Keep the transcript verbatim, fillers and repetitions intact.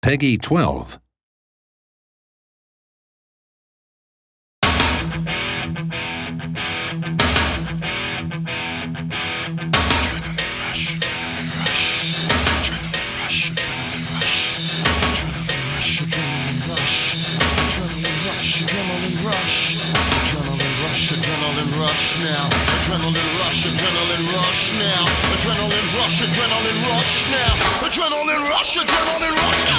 Peggy twelve. Adrenaline rush, adrenaline rush, adrenaline rush now. Adrenaline rush, adrenaline rush now. Adrenaline rush, adrenaline rush now. Adrenaline rush, adrenaline rush now.